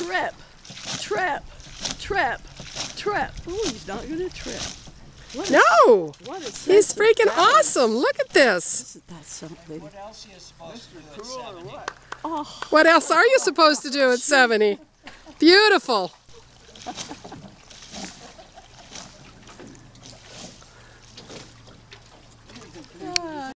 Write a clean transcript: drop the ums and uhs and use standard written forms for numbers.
trip, trip, trip, trip. Oh, he's not going to trip. No! What is He's freaking awesome. Look at this. Isn't that something? What else are you supposed to do at 70? Oh. What else are you supposed to do at 70? Beautiful.